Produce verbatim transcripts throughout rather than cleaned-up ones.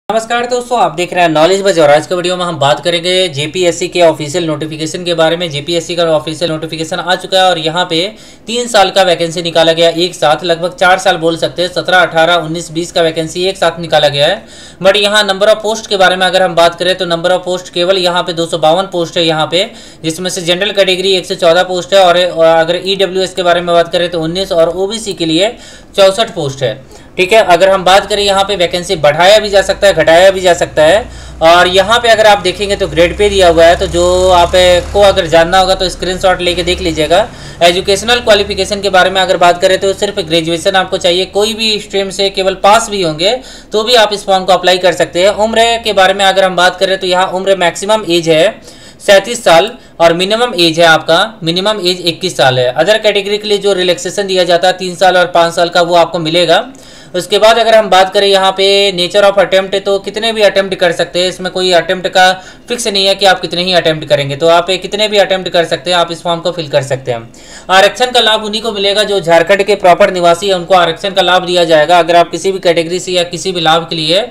नमस्कार दोस्तों, आप देख रहे हैं नॉलेज बज और आज के वीडियो में हम बात करेंगे जेपीएससी के ऑफिशियल नोटिफिकेशन के बारे में। जेपीएससी का ऑफिशियल नोटिफिकेशन आ चुका है और यहाँ पे तीन साल का वैकेंसी निकाला गया एक साथ, लगभग चार साल बोल सकते हैं, सत्रह अठारह उन्नीस बीस का वैकेंसी एक साथ निकाला गया है। बट यहाँ नंबर ऑफ पोस्ट के बारे में अगर हम बात करें तो नंबर ऑफ पोस्ट केवल यहाँ पे दो सौ बावन पोस्ट है यहाँ पे, जिसमें से जनरल कैटेगरी एक सौ चौदह पोस्ट है और अगर ईडब्ल्यूएस के बारे में बात करें तो उन्नीस और ओबीसी के लिए चौसठ पोस्ट है। ठीक है, अगर हम बात करें यहाँ पे वैकेंसी बढ़ाया भी जा सकता है, घटाया भी जा सकता है। और यहाँ पे अगर आप देखेंगे तो ग्रेड पे दिया हुआ है, तो जो आप को अगर जानना होगा तो स्क्रीनशॉट लेके देख लीजिएगा। एजुकेशनल क्वालिफिकेशन के बारे में अगर बात करें तो सिर्फ ग्रेजुएशन आपको चाहिए, कोई भी स्ट्रीम से केवल पास भी होंगे तो भी आप इस फॉर्म को अप्लाई कर सकते हैं। उम्र के बारे में अगर हम बात करें तो यहाँ उम्र मैक्सिमम एज है सैंतीस साल और मिनिमम एज है आपका मिनिमम एज इक्कीस साल है। अदर कैटेगरी के लिए जो रिलैक्सेशन दिया जाता है तीन साल और पाँच साल का, वो आपको मिलेगा। उसके बाद अगर हम बात करें यहाँ पे नेचर ऑफ अटेम्प्ट, तो कितने भी अटेम्प्ट कर सकते हैं, इसमें कोई अटेम्प्ट का फिक्स नहीं है कि आप कितने ही अटेम्प्ट करेंगे, तो आप कितने भी अटेम्प्ट कर सकते हैं, आप इस फॉर्म को फिल कर सकते हैं। आरक्षण का लाभ उन्हीं को मिलेगा जो झारखंड के प्रॉपर निवासी है, उनको आरक्षण का लाभ दिया जाएगा। अगर आप किसी भी कैटेगरी से या किसी भी लाभ के लिए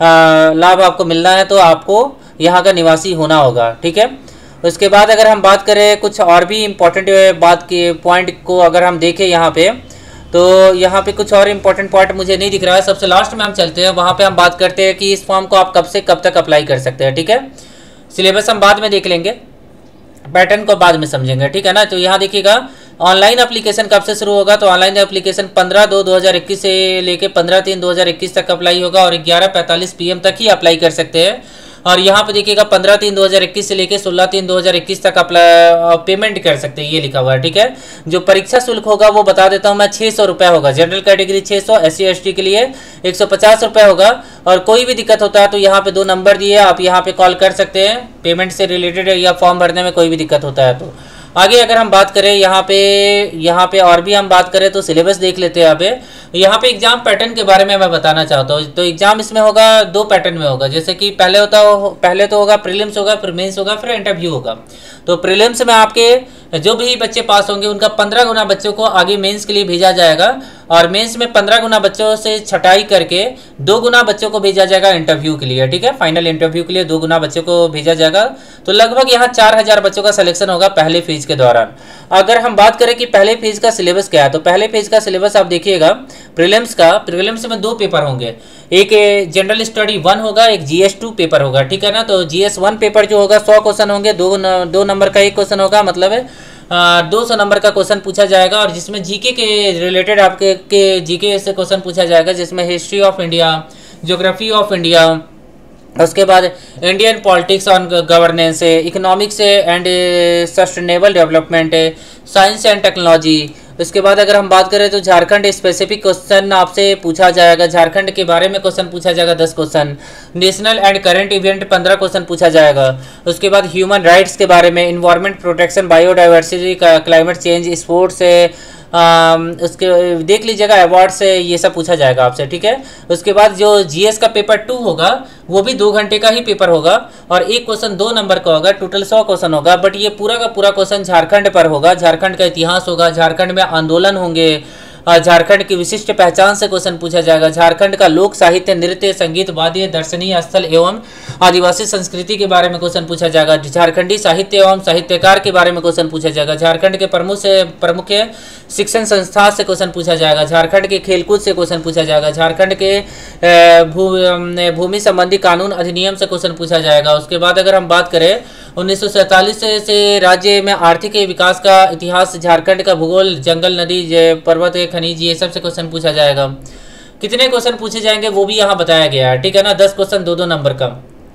लाभ आपको मिलना है तो आपको यहाँ का निवासी होना होगा। ठीक है, उसके बाद अगर हम बात करें कुछ और भी इम्पोर्टेंट बात के पॉइंट को अगर हम देखें यहाँ पे, तो यहाँ पे कुछ और इम्पोर्टेंट पॉइंट मुझे नहीं दिख रहा है। सबसे लास्ट में हम चलते हैं, वहाँ पे हम बात करते हैं कि इस फॉर्म को आप कब से कब तक अप्लाई कर सकते हैं। ठीक है, सिलेबस हम बाद में देख लेंगे, पैटर्न को बाद में समझेंगे। ठीक है ना, तो यहाँ देखिएगा ऑनलाइन एप्लीकेशन कब से शुरू होगा, तो ऑनलाइन एप्लीकेशन पंद्रह दो दो हज़ार इक्कीस से लेके पंद्रह तीन दो हज़ार इक्कीस तक अप्लाई होगा और ग्यारह पैंतालीस पी एम तक ही अप्लाई कर सकते हैं। और यहाँ पे देखिएगा पंद्रह तीन दो हज़ार इक्कीस से लेके सोलह तीन दो हज़ार इक्कीस तक अप्लाई पेमेंट कर सकते हैं, ये लिखा हुआ है। ठीक है, जो परीक्षा शुल्क होगा वो बता देता हूँ मैं, छः सौ रुपये होगा। जनरल कैटेगरी छः सौ, एस सी एस टी के लिए एक सौ पचास रुपये होगा। और कोई भी दिक्कत होता है तो यहाँ पे दो नंबर दिए, आप यहाँ पे कॉल कर सकते हैं पेमेंट से रिलेटेड या फॉर्म भरने में कोई भी दिक्कत होता है तो। आगे अगर हम बात करें यहाँ पे यहाँ पे और भी हम बात करें तो सिलेबस देख लेते हैं। यहाँ पे यहाँ पे एग्जाम पैटर्न के बारे में मैं बताना चाहता हूँ। तो एग्जाम इसमें होगा दो पैटर्न में होगा, जैसे कि पहले होता हो पहले तो होगा प्रीलिम्स होगा, फिर मेंस होगा, फिर इंटरव्यू होगा। तो प्रीलिम्स में आपके जो भी बच्चे पास होंगे उनका पंद्रह गुना बच्चों को आगे मेंस के लिए भेजा जाएगा और मेंस में पंद्रह गुना बच्चों से छटाई करके दो गुना बच्चों को भेजा जाएगा इंटरव्यू के लिए। ठीक है, फाइनल इंटरव्यू के लिए दो गुना बच्चों को भेजा जाएगा। तो लगभग यहाँ चार हजार बच्चों का सिलेक्शन होगा पहले फेज के दौरान। अगर हम बात करें कि पहले फेज का सिलेबस क्या है, तो पहले फेज का सिलेबस आप देखिएगा प्रीलिम्स का, प्रीलिम्स में दो पेपर होंगे, एक जनरल स्टडी वन होगा, एक जीएस टू पेपर होगा। ठीक है ना, तो जीएस वन पेपर जो होगा सौ क्वेश्चन होंगे, दो न, दो नंबर का एक क्वेश्चन होगा, मतलब है दो सौ नंबर का क्वेश्चन पूछा जाएगा। और जिसमें जीके के रिलेटेड आपके के जीके से क्वेश्चन पूछा जाएगा, जिसमें history of India, geography of India, उसके बाद Indian politics on governance, economics and sustainable development, science and technology. उसके बाद अगर हम बात करें तो झारखंड स्पेसिफिक क्वेश्चन आपसे पूछा जाएगा, झारखंड के बारे में क्वेश्चन पूछा जाएगा दस question, national and current event पंद्रह क्वेश्चन पूछा जाएगा। उसके बाद ह्यूमन राइट्स के बारे में, environment protection, biodiversity, climate change, sports, उसके देख लीजिएगा अवार्ड से, ये सब पूछा जाएगा आपसे। ठीक है, उसके बाद जो जीएस का पेपर टू होगा वो भी दो घंटे का ही पेपर होगा और एक क्वेश्चन दो नंबर का होगा, टोटल सौ क्वेश्चन होगा। बट ये पूरा का पूरा क्वेश्चन झारखंड पर होगा, झारखंड का इतिहास होगा, झारखंड में आंदोलन होंगे, झारखंड की विशिष्ट पहचान से क्वेश्चन पूछा जाएगा, झारखंड का लोक साहित्य, नृत्य, संगीत, वाद्य, दर्शनीय स्थल एवं आदिवासी संस्कृति के बारे में क्वेश्चन पूछा जाएगा, झारखंडी साहित्य एवं साहित्यकार के बारे में क्वेश्चन पूछा जाएगा, झारखंड के प्रमुख से प्रमुख शिक्षण संस्था से क्वेश्चन पूछा जाएगा, झारखंड के खेलकूद से क्वेश्चन पूछा जाएगा, झारखंड के भू भूमि संबंधी कानून अधिनियम से क्वेश्चन पूछा जाएगा। उसके बाद अगर हम बात करें उन्नीस सौ सैंतालीस से, से राज्य में आर्थिक विकास का इतिहास, झारखंड का भूगोल, जंगल, नदी, पर्वत, खनिज, ये सब से क्वेश्चन पूछा जाएगा। कितने क्वेश्चन पूछे जाएंगे वो भी यहाँ बताया गया है। ठीक है ना, दस क्वेश्चन दो दो नंबर का।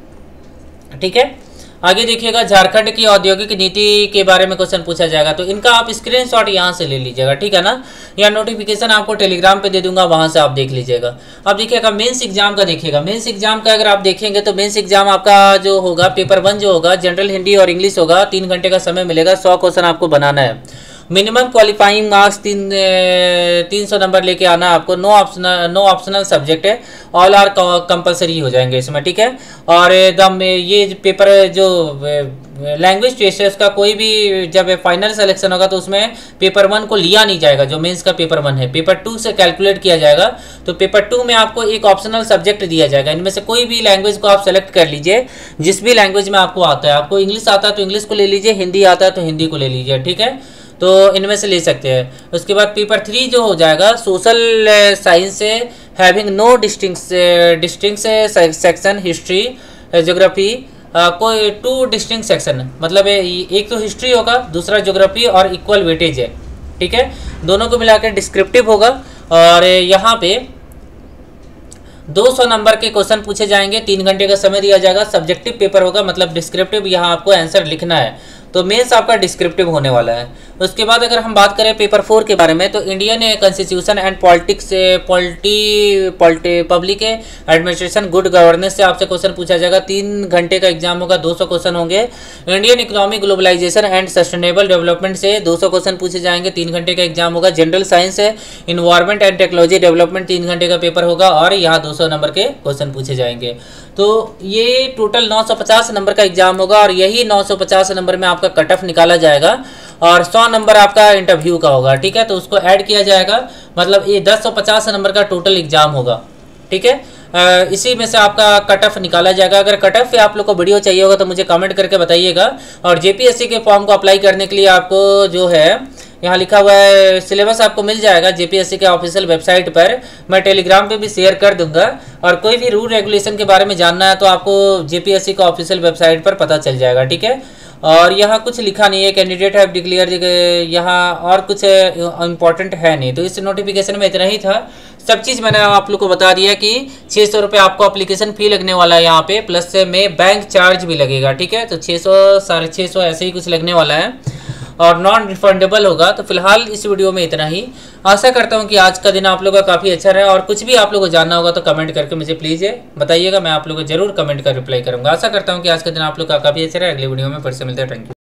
ठीक है, आगे देखिएगा झारखंड की औद्योगिक नीति के बारे में क्वेश्चन पूछा जाएगा, तो इनका आप स्क्रीनशॉट यहाँ से ले लीजिएगा। ठीक है ना, या नोटिफिकेशन आपको टेलीग्राम पे दे दूंगा, वहां से आप देख लीजिएगा। अब देखिएगा मेंस एग्जाम का देखिएगा, मेंस एग्जाम का अगर आप देखेंगे तो मेंस एग्जाम आपका जो होगा पेपर वन जो होगा जनरल हिंदी और इंग्लिश होगा, तीन घंटे का समय मिलेगा, सौ क्वेश्चन आपको बनाना है। मिनिमम क्वालिफाइंग मार्क्स तीन तीन सौ नंबर लेके आना आपको। No optional no optional subject है, ऑल आर कंपलसरी हो जाएंगे इसमें, ठीक है। और एकदम ये पेपर जो लैंग्वेज टेस्ट है उसका कोई भी जब फाइनल सिलेक्शन होगा तो उसमें पेपर वन को लिया नहीं जाएगा, जो मेंस का पेपर वन है पेपर टू से कैलकुलेट किया जाएगा। तो पेपर टू में आपको एक ऑप्शनल सब्जेक्ट दिया जाएगा, इनमें से कोई भी लैंग्वेज को आप सेलेक्ट कर लीजिए, जिस भी लैंग्वेज में आपको आता है। आपको इंग्लिश आता है तो इंग्लिश को ले लीजिए, हिंदी आता है तो हिंदी को ले लीजिए, ठीक है। तो इनमें से ले सकते हैं। उसके बाद पेपर थ्री जो हो जाएगा सोशल साइंस से, having no distinct distinct section, history, geography, कोई टू डिस्टिंक्ट सेक्शन, मतलब एक तो हिस्ट्री होगा, दूसरा ज्योग्राफी और इक्वल वेटेज है, ठीक है। दोनों को मिलाकर डिस्क्रिप्टिव होगा। और यहाँ पे दो सौ नंबर के क्वेश्चन पूछे जाएंगे, तीन घंटे का समय दिया जाएगा। सब्जेक्टिव पेपर होगा, मतलब डिस्क्रिप्टिव, यहाँ आपको आंसर लिखना है। तो मेंस आपका डिस्क्रिप्टिव होने वाला है। उसके बाद अगर हम बात करें पेपर फोर के बारे में, तो Indian constitution and politics polity polity public administration good governance से आपसे क्वेश्चन पूछा जाएगा। तीन घंटे का एग्जाम होगा, दो सौ क्वेश्चन होंगे। Indian economic globalisation and sustainable development से दो सौ क्वेश्चन पूछे जाएंगे, तीन घंटे का एग्जाम होगा। जनरल साइंस है, इन्वायरमेंट एंड टेक्नोलॉजी डेवलपमेंट, तीन घंटे का पेपर होगा और यहाँ दो सौ नंबर के क्वेश्चन पूछे जाएंगे। तो ये टोटल नौ सौ पचास नंबर का एग्जाम होगा और यही नौ सौ पचास नंबर में आपका कट ऑफ निकाला जाएगा और सौ नंबर आपका इंटरव्यू का होगा, ठीक है। तो उसको ऐड किया जाएगा, मतलब ये दस सौ पचास नंबर का टोटल एग्जाम होगा, ठीक है। आ, इसी में से आपका कट ऑफ निकाला जाएगा। अगर कट ऑफ पे आप लोग को वीडियो चाहिए होगा तो मुझे कमेंट करके बताइएगा। और जेपीएससी के फॉर्म को अप्लाई करने के लिए आपको जो है यहाँ लिखा हुआ है सिलेबस आपको मिल जाएगा जेपीएससी के ऑफिशियल वेबसाइट पर। मैं टेलीग्राम पे भी शेयर कर दूंगा। और कोई भी रूल रेगुलेशन के बारे में जानना है तो आपको जेपीएससी का ऑफिशियल वेबसाइट पर पता चल जाएगा, ठीक है। और यहाँ कुछ लिखा नहीं है, कैंडिडेट हैव डिक्लेयर, यहाँ और कुछ इंपॉर्टेंट है नहीं। तो इस नोटिफिकेशन में इतना ही था। सब चीज़ मैंने आप लोग को बता दिया कि छः सौ रुपये आपको एप्लीकेशन फ़ी लगने वाला है यहाँ पे, प्लस में बैंक चार्ज भी लगेगा, ठीक है। तो छः सौ साढ़े छः सौ ऐसे ही कुछ लगने वाला है और नॉन रिफंडेबल होगा। तो फिलहाल इस वीडियो में इतना ही। आशा करता हूँ कि आज का दिन आप लोगों का काफ़ी अच्छा रहा। और कुछ भी आप लोगों को जानना होगा तो कमेंट करके मुझे प्लीज़ बताइएगा, मैं आप लोगों को जरूर कमेंट कर रिप्लाई करूँगा। आशा करता हूँ कि आज का दिन आप लोग का काफ़ी अच्छा रहा। अगले वीडियो में फिर से मिलते हैं। Thank you.